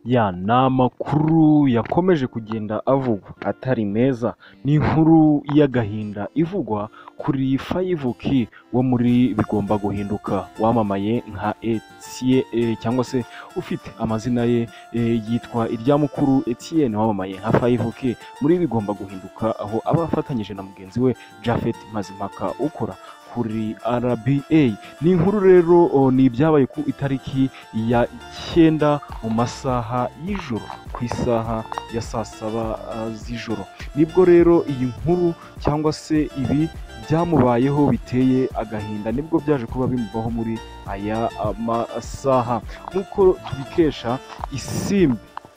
Ya ni amakuru yakomeje kugenda avugwa atari meza, ni inkuru y'agahinda ivugwa kuri 5K wo muri Bigomba Guhinduka wamamaye nka Etienne cyangwa se ufite amazina ye yitwa Iryamukuru Etienne wamamaye nka 5K muri Bigomba Guhinduka, aho aba afatanyije na mugenzi we Japhet Mazimpaka ukora kuri RBA. Ni inkuru rero ni ibyabaye ku itariki ya 9 mu masaha y'ijoro ku isaha ya saa 7 z'ijoro, nibwo rero iyi nkuru cyangwa se ibi byamubayeho biteye agahinda, nibwo byaje kuba bimubaho muri aya masaha, nk'uko tubikesha Isimbi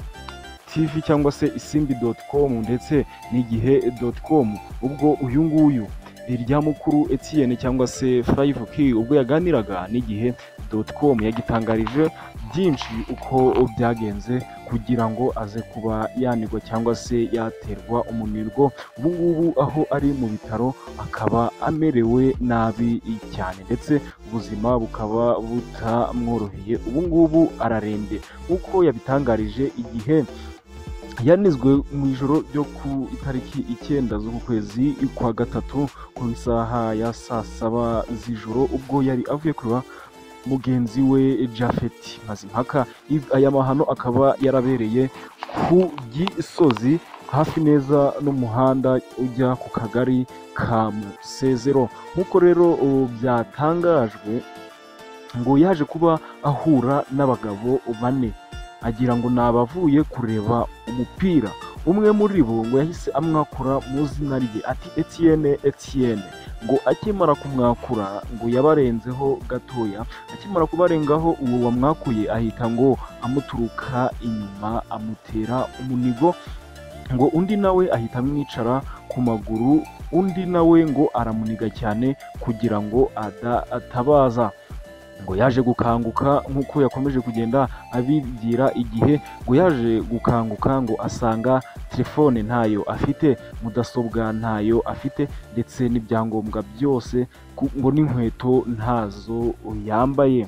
TV cyangwa se isimbi.com ndetse n'igihe.com. ubwo uyu nguyu Iryamukuru Etienne cyangwa se 5K ubwo yaganiraga n'igihe.com yagitangarije byinshi uko byagenze kugira ngo aze kuba yanigwa cyangwa se yaterwa umunirgo. Ubu ngubu aho ari mu bitaro akaba amerewe nabi cyane ndetse ubuzima bukaba butamworoheye, ubu ngubu ararembye nk'uko yabitangarije igihe. Yanizwe mu ijoro ryo ku itariki 9 z'uku kwezi kwa gatatu ku isaha ya saa 7 z'ijoro, ubwo yari avuye kureba mugenzi we Japhet Mazimpaka. Aya mahano akaba yarabereye ku Gisozi hafi neza n'umuhanda ujya ku kagari ka Musezero. Nk'uko rero byatangajwe ngo yaje kuba ahura n'abagabo 4 agira ngo ni abavuye kureba umupira. Umwe muri bo ngo yahise amwakura mu zina rye ati Etienne, ngo akimara kumwakura ngo yabarenzeho gatoya, akimara kubarengaho uwo wamwakuye ahita ngo amuturuka inyuma amutera umunigo, ngo undi nawe ahita amwicara ku maguru, undi nawe ngo aramuniga cyane kugira ngo atabaza. Ngo yaje gukanguka nk'uko yakomeje kugenda abibwira igihe, ngo yaje gukanguka ngo asanga telefone ntayo afite, mudasobwa ntayo afite ndetse n'ibyangombwa byose, ngo n'inkweto ntazo yambaye.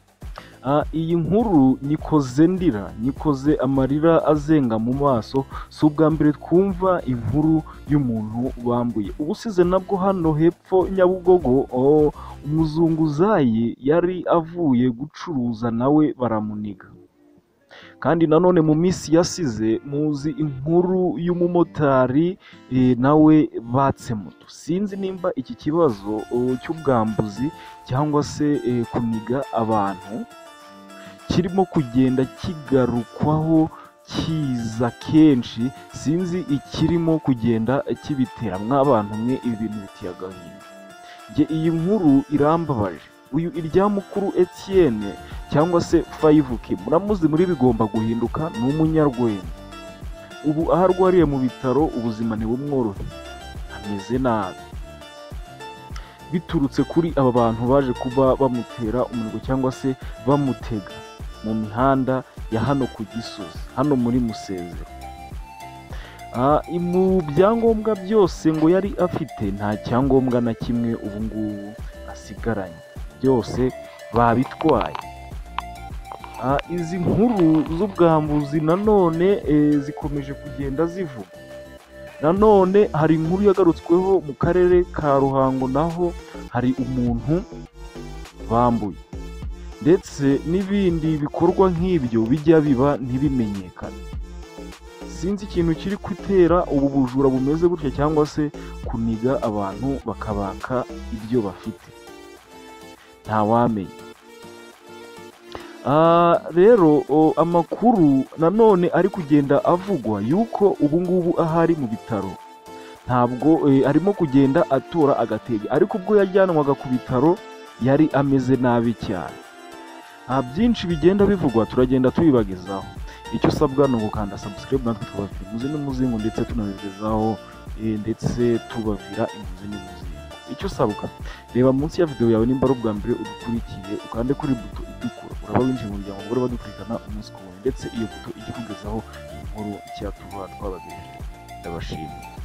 Iyi nkuru nyikoze ndira, nyikoze amarira azenga mu maso, si ubwa mbere twumva inkuru y'umuntu bambuye. Ubusize nabwo hano hepfo Nyabugogo umuzunguzayi yari avuye gucuruza nawe baramuniga. Kandi nanone mu minsi yasize muzi inkuru y'umumotari nawe batse moto. Sinzi nimba iki kibazo cy'ubwambuzi cyangwa se kuniga abantu kirimo kugenda kigarukwaho kiza kenshi, sinzi ikirimo kugenda kibitera mw'abantu mwe ibi bintu biteye agahinda. Nge iyi nkuru irambabaje. Uyu Iryamukuru Etienne cyangwa se 5K muramuzi muri Bigomba Guhinduka, ni umunyarwenya. Ubu aho arwariye mu bitaro ubuzima ntibumworoheye, ameze nabi biturutse kuri aba bantu baje kuba bamutera umuriro cyangwa se bamutega mu mihanda ya hano ku Gisozi, hano muri Musezero. Mu byangombwa byose ngo yari afite nta cyangombwa na kimwe ubu ngubu asigaranye, byose babitwaye. Izi nkuru z'ubwambuzi nanone zikomeje kugenda zivuga. Nanone hari inkuru yagarutsweho mu karere ka Ruhango, naho hari umuntu bambuye ndetse n'ibindi bikorwa nk'ibyo bijya biba ntibimenyekane. Sinzi ikintu kiri gutera ubu bujura bumeze gutya cyangwa se kuniga abantu bakabaka ibyo bafite, ntawamenya. Rero amakuru nanone ari kugenda avugwa yuko ubu ngubu ahari mu bitaro ntabwo arimo kugenda atora agatege, ariko ubwo yajyanwaga ku bitaro yari ameze nabi cyane. Byinshi bigenda bivugwa turagenda tubibagezaho. Icyo usabwa ni ugukanda subscribe natwe tukabavira imuzi n'umuzingo ndetse tunabigezaho ndetse tubavira imuzi n'umuzingo. Icyo usabwa reba munsi ya video yawe nimba ari ubwa mbere udukurikiye ukande kuri buto itukura, uraba winjiye mu muryango ngo badukurikirana umunsi ku wundi, ndetse iyo buto ijya kugezaho inkuru cyatuba twabagejeje. Ndabashimiye.